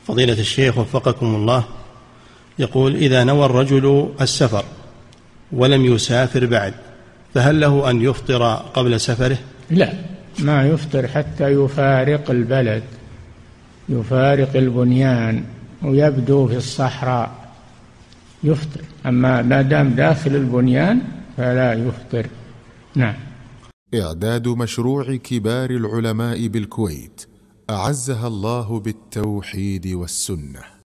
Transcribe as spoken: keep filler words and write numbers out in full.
فضيلة الشيخ وفقكم الله، يقول: إذا نوى الرجل السفر ولم يسافر بعد، فهل له أن يفطر قبل سفره؟ لا، ما يفطر حتى يفارق البلد، يفارق البنيان ويبدو في الصحراء يفطر، أما ما دام داخل البنيان فلا يفطر. نعم. إعداد مشروع كبار العلماء بالكويت أعزها الله بالتوحيد والسنة.